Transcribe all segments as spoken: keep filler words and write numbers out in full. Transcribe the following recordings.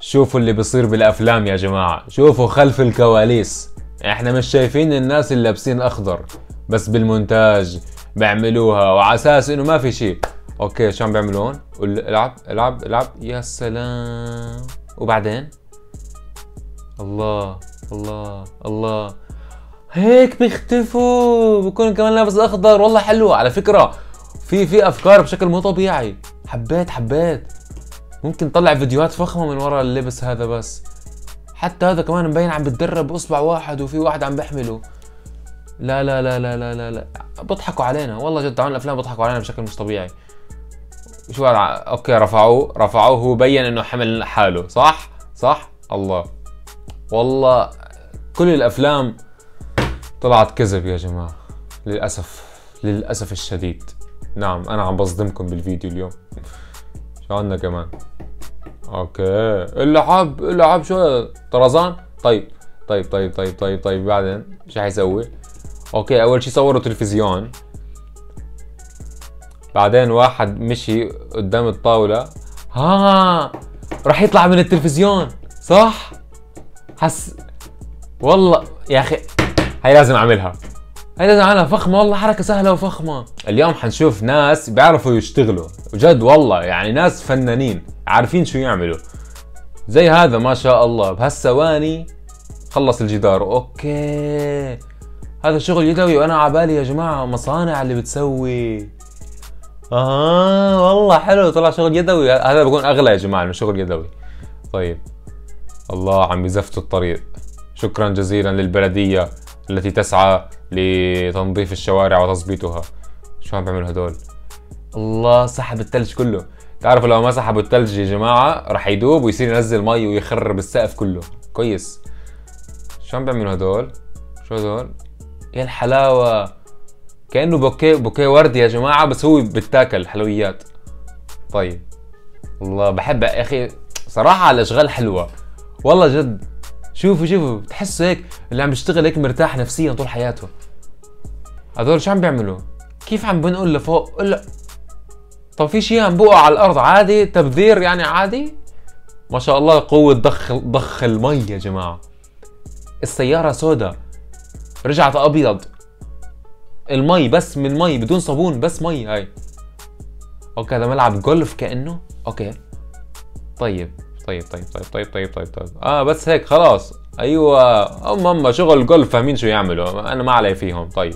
شوفوا اللي بيصير بالافلام يا جماعة، شوفوا خلف الكواليس. احنا مش شايفين الناس اللي لابسين اخضر، بس بالمونتاج بيعملوها وعلى اساس انه ما في شيء. اوكي شو عم بيعملون؟ العب العب العب، يا سلام. وبعدين الله الله الله، هيك بيختفوا، بكون كمان لابس اخضر. والله حلو على فكرة، في في افكار بشكل مو طبيعي. حبيت حبيت. ممكن نطلع فيديوهات فخمة من وراء اللبس هذا. بس حتى هذا كمان مبين عم بتدرب باصبع واحد وفي واحد عم بيحمله. لا لا لا لا لا لا لا، بضحكوا علينا والله جد. تعالوا الافلام بضحكوا علينا بشكل مش طبيعي. شو هذا؟ اوكي رفعوه رفعوه هو بين انه حمل حاله. صح صح. الله والله كل الافلام طلعت كذب يا جماعة، للاسف للاسف الشديد. نعم انا عم بصدمكم بالفيديو اليوم. شو عندنا كمان؟ اوكي اللعب اللعب شو طرزان. طيب طيب طيب طيب طيب طيب بعدين شو حيسوي؟ اوكي اول شي صوروا تلفزيون، بعدين واحد مشي قدام الطاولة. ها راح يطلع من التلفزيون صح؟ حس والله يا اخي هاي لازم اعملها، هاي لازم اعملها فخمة والله، حركة سهلة وفخمة. اليوم حنشوف ناس بيعرفوا يشتغلوا جد والله، يعني ناس فنانين عارفين شو يعملوا. زي هذا ما شاء الله بهالثواني خلص الجدار. اوكي هذا شغل يدوي، وانا عبالي يا جماعة مصانع اللي بتسوي. اه والله حلو، طلع شغل يدوي. هذا بكون اغلى يا جماعة من شغل يدوي. طيب الله عم بيزفتوا الطريق. شكرا جزيلا للبلدية التي تسعى لتنظيف الشوارع وتظبيطها. شو عم بيعملوا هدول؟ الله سحب الثلج كله. تعرفوا لو ما سحبوا الثلج يا جماعة رح يدوب ويصير ينزل مي ويخرب السقف كله. كويس. شو عم بيعملوا هدول؟ شو هدول؟ يا الحلاوة، كأنه بوكيه بوكيه ورد يا جماعة، بس هو بتاكل حلويات. طيب الله بحب يا اخي صراحة الاشغال حلوة والله جد. شوفوا شوفوا بتحسوا هيك اللي عم بيشتغل هيك مرتاح نفسيا طول حياته. هذول شو عم بيعملوا؟ كيف عم بنقول لفوق؟ لا طب في شيء عم بوقع على الارض عادي، تبذير يعني عادي. ما شاء الله قوة ضخ ضخ المي يا جماعة. السيارة سودا رجعت ابيض، المي بس من مي بدون صابون، بس مي. هاي اوكي هذا ملعب جولف كأنه. اوكي طيب طيب طيب طيب طيب طيب طيب طيب اه بس هيك خلاص. ايوه ام اما شغل جولف فاهمين شو يعملوا، انا ما علي فيهم. طيب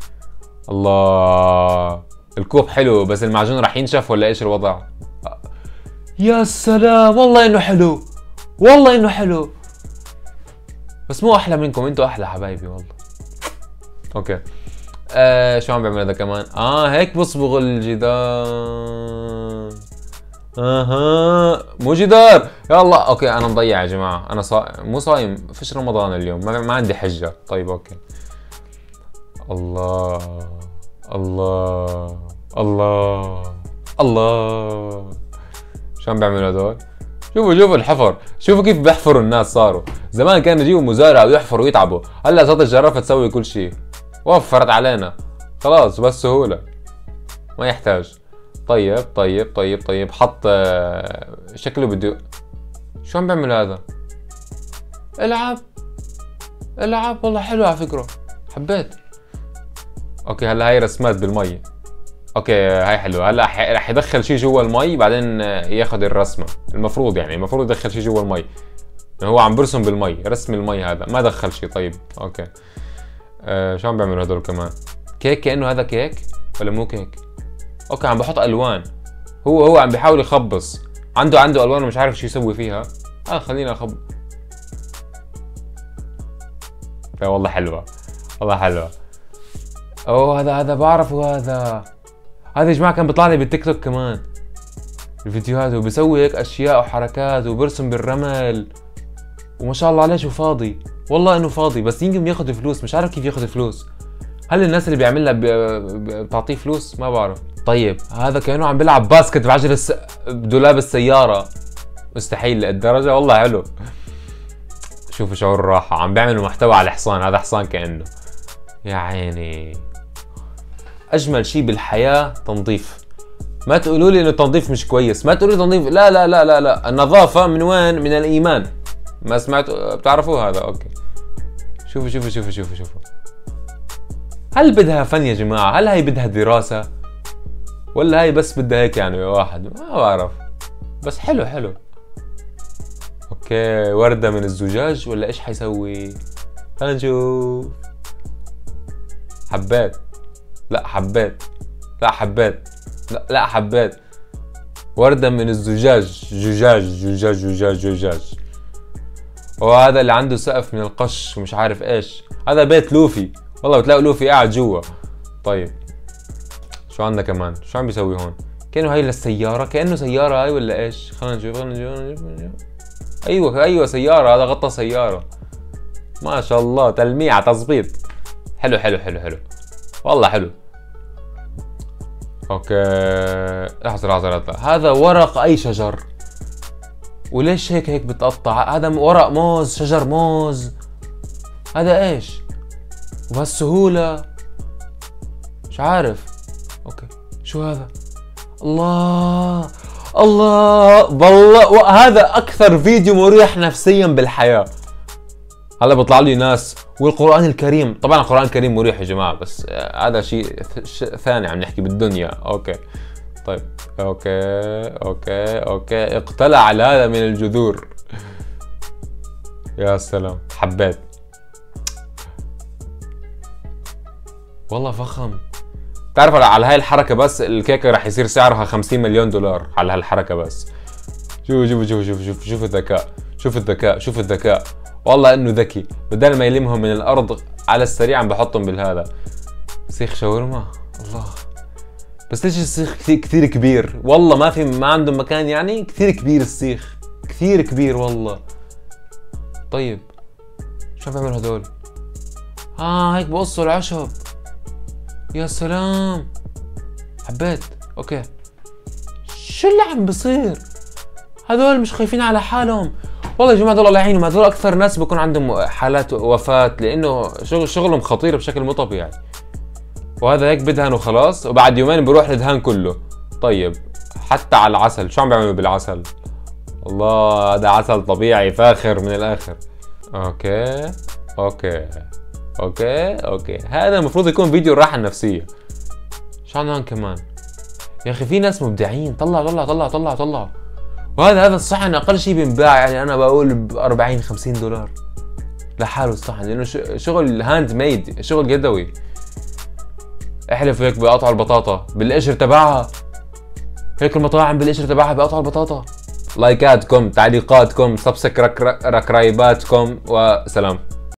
الله الكوب حلو، بس المعجون راح ينشف ولا ايش الوضع؟ يا سلام والله انه حلو، والله انه حلو، بس مو احلى منكم، انتوا احلى حبايبي والله. اوكي آه شو عم بيعمل هذا كمان؟ اه هيك بصبغ الجدار. اها مو جدار يلا. اوكي انا مضيع يا جماعه، انا صا... مو صايم، فيش رمضان اليوم، ما, ما عندي حجه. طيب اوكي. الله الله الله الله شو عم بيعملوا هدول؟ شوفوا شوفوا الحفر، شوفوا كيف بيحفروا الناس. صاروا زمان كانوا يجيبوا مزارع ويحفروا ويتعبوا، هلا صارت الجرافه تسوي كل شيء، وفرت علينا خلاص بس سهوله ما يحتاج. طيب طيب طيب طيب حط شكله بده. شو عم بيعمل هذا؟ العب العب والله حلو على فكره، حبيت. اوكي هلا هاي رسمات بالمي. اوكي هاي حلوه. هلا رح يدخل شيء جوا المي بعدين ياخذ الرسمه. المفروض يعني المفروض يدخل شيء جوا المي، هو عم برسم بالمي، رسم المي هذا ما دخل شيء. طيب اوكي آه شو عم بيعملوا هدول كمان؟ كيك كأنه هذا كيك ولا مو كيك؟ اوكي عم بحط الوان، هو هو عم بيحاول يخبص، عنده عنده الوان ومش عارف شو يسوي فيها. اه خلينا اخب. لا والله حلوه والله حلوه. اوه هذا هذا بعرفه، هذا هذا يا جماعه كان بيطلع لي بالتيك توك كمان الفيديوهات، وبسوي هيك اشياء وحركات وبرسم بالرمل، وما شاء الله عليه شو فاضي، والله انه فاضي، بس يمكن بياخذ فلوس، مش عارف كيف ياخذ فلوس. هل الناس اللي بيعملها بتعطيه فلوس؟ ما بعرف. طيب هذا كانه عم بيلعب باسكت بعجل الس... بدولاب السياره، مستحيل للدرجه. والله حلو. شوفوا شعور الراحه، عم بيعملوا محتوى على الحصان، هذا حصان كانه. يا عيني اجمل شيء بالحياه تنظيف، ما تقولوا لي انه التنظيف مش كويس، ما تقولوا لي تنظيف، لا لا لا لا لا، النظافة من وين؟ من الايمان. ما سمعتوا؟ بتعرفوا هذا؟ اوكي. شوفوا شوفوا شوفوا شوفوا شوفوا. هل بدها فن يا جماعة؟ هل هي بدها دراسة؟ ولا هي بس بدها هيك يعني واحد؟ ما بعرف. بس حلو حلو. اوكي، وردة من الزجاج ولا ايش حيسوي؟ خلينا نشوف. حبات. لا حبات. لا حبات. لا لا حبات. وردة من الزجاج، زجاج زجاج زجاج زجاج. وهذا اللي عنده سقف من القش ومش عارف ايش. هذا بيت لوفي، والله بتلاقوا لوفي قاعد جوا. طيب شو عندنا كمان؟ شو عم بيسوي هون؟ كأنه هاي للسيارة، كأنه سيارة هاي ولا ايش؟ خلينا نشوف خلينا نشوف, خلينا نشوف. ايوه ايوه سيارة، هذا غطى سيارة. ما شاء الله، تلميع تظبيط. حلو حلو حلو حلو والله حلو. اوكي لحظة لحظة لحظة، هذا ورق اي شجر؟ وليش هيك هيك بتقطع؟ هذا ورق موز، شجر موز. هذا ايش؟ وبهالسهولة؟ مش عارف. اوكي شو هذا؟ الله الله والله، هذا اكثر فيديو مريح نفسيا بالحياة. هلا بيطلع لي ناس والقرآن الكريم، طبعا القرآن الكريم مريح يا جماعة، بس هذا شيء ثاني عم نحكي بالدنيا. اوكي طيب اوكي اوكي اوكي اقتلع على هذا من الجذور. يا سلام، حبات والله فخم. تعرف على هاي الحركة بس الكيكة رح يصير سعرها خمسين مليون دولار على هالحركة بس. شوف شوف شوف شوف شوف شوف الذكاء، شوف الذكاء شوف الذكاء، والله انه ذكي. بدل ما يلمهم من الارض على السريع عم بحطهم بالهذا. سيخ شاورما، الله. بس ليش السيخ كثير كثير كبير؟ والله ما في، ما عندهم مكان يعني، كثير كبير السيخ، كثير كبير والله. طيب شو عم بيعملوا هدول؟ اه هيك بقصوا العشب. يا سلام، حبيت. اوكي شو اللي عم بصير؟ هذول مش خايفين على حالهم والله يا جماعه، هذول الله يعينهم. هذول اكثر ناس بكون عندهم حالات وفاه، لانه شغل شغلهم خطير بشكل مو طبيعي. وهذا هيك بدهن وخلاص، وبعد يومين بروح الدهان كله. طيب حتى على العسل، شو عم بيعملوا بالعسل؟ الله، هذا عسل طبيعي فاخر من الاخر. اوكي اوكي اوكي اوكي هذا المفروض يكون فيديو الراحه النفسيه. شو عندنا هون كمان؟ يا اخي في ناس مبدعين، طلع طلع طلع طلع طلع. وهذا هذا الصحن اقل شيء بينباع، يعني انا بقول ب أربعين خمسين دولار لحاله الصحن، لانه شغل هاند ميد، شغل يدوي. احلفوا هيك بقطعوا البطاطا بالقشر تبعها، هيك المطاعم بالقشر تبعها بقطعوا البطاطا. لايكاتكم، تعليقاتكم، سبسكرايباتكم، وسلام.